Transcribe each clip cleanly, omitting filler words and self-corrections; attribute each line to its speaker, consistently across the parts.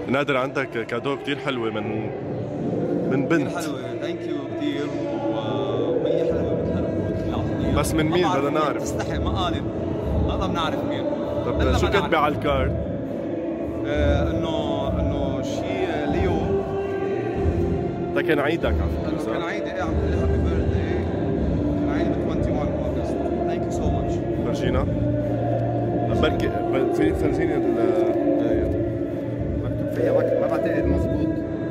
Speaker 1: نادر عندك كادو كتير حلوة من بنت.
Speaker 2: كتير حلوة، ثانك يو كتير، وهي حلوة مثل
Speaker 1: بس من مين بدنا نعرف؟
Speaker 2: تستحي ما قالت، نقدر نعرف مين.
Speaker 1: طب شو كاتبة على الكارد؟
Speaker 2: انه شيء ليو.
Speaker 1: ده كان عيدك على فكرة صح؟
Speaker 2: كان عيدي، عم تقول لي هابي بيرثداي. كان عيدي ب 21 اوغست. ثانك يو سو ماتش.
Speaker 1: فرجينا. بركي في فرجيني
Speaker 2: مكتوب فيها ما بعتقد مضبوط.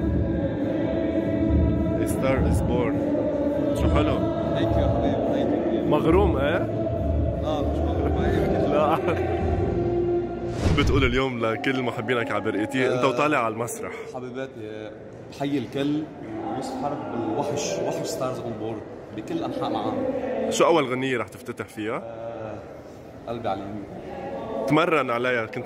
Speaker 1: A star is born. شو حلو.
Speaker 2: ثانك يو حبيبي، ثانك يو.
Speaker 1: مغروم ايه؟
Speaker 2: مش مغروم.
Speaker 1: لا. بتقول اليوم لكل محبينك على برقيتي انت وطالع على المسرح.
Speaker 2: حبيباتي بحيي الكل، ويوسف حرب وحش ستارز اون بورد بكل انحاء العالم.
Speaker 1: شو اول غنية رح تفتتح فيها؟
Speaker 2: قلبي على اليمين.
Speaker 1: تمرن عليها كنت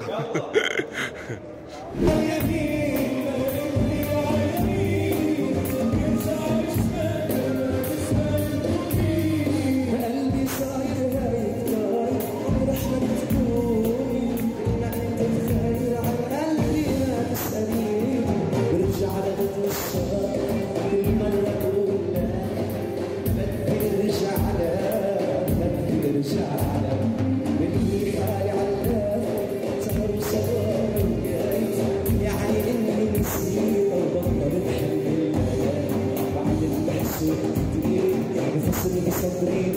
Speaker 3: بفصل بصدري